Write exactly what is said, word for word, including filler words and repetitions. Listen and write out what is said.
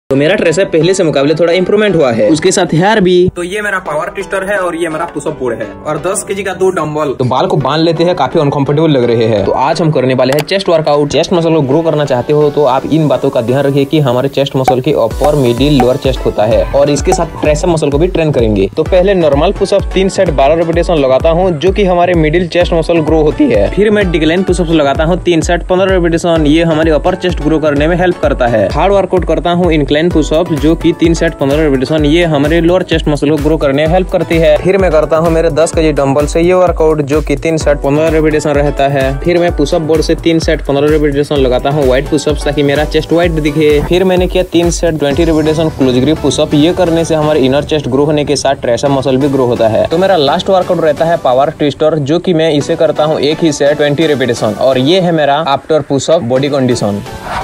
तो मेरा ट्राइसेप पहले से मुकाबले थोड़ा इंप्रूवमेंट हुआ है, उसके साथ हेयर भी। तो ये मेरा पावर ट्विस्टर है और ये मेरा पुशअप बोर्ड है और दस केजी का दो डंबल। तो बाल को बांध लेते हैं, काफी अनकंफर्टेबल लग रहे हैं। तो आज हम करने वाले हैं चेस्ट वर्कआउट। चेस्ट मसल को ग्रो करना चाहते हो तो आप इन बातों का ध्यान रखिए कि हमारे चेस्ट मसल की अपर, मिडिल, लोअर चेस्ट होता है और इसके साथ ट्राइसेप मसल को भी ट्रेन करेंगे। तो पहले नॉर्मल पुशअप तीन सेट बारह रेपिटेशन लगाता हूँ, जो कि हमारे मिडिल चेस्ट मसल ग्रो होती है। फिर मैं डिक्लाइन पुशअप लगाता हूँ तीन सेट पंद्रह रेपिटेशन, ये हमारी अपर चेस्ट ग्रो करने में हेल्प करता है। हार्ड वर्कआउट करता हूँ इंक्लाइन पुशअप, जो कि तीन सेट पंद्रह रेपिटेशन, ये हमारे लोअर चेस्ट मसल को ग्रो करने में हेल्प करती है। फिर मैं करता हूँ मेरे दस केजी डंबल से ये वर्कआउट, जो कि तीन सेट पंद्रह रेपिटेशन रहता है। फिर मैं पुशअप बोर्ड से तीन सेट पंद्रह रेपिटेशन लगाता हूँ वाइड पुशअप, ताकि मेरा चेस्ट वाइड दिखे। फिर मैंने किया तीन set twenty repetition close grip pushup, ये करने से हमारे इनर चेस्ट ग्रो होने के साथ ट्राइसेप मसल भी ग्रो होता है। तो मेरा लास्ट वर्कआउट रहता है पावर ट्विस्टर, जो कि मैं इसे करता हूँ एक ही सेट ट्वेंटी रेपिटेशन और ये है मेरा आफ्टर पुशअप बॉडी कंडीशन।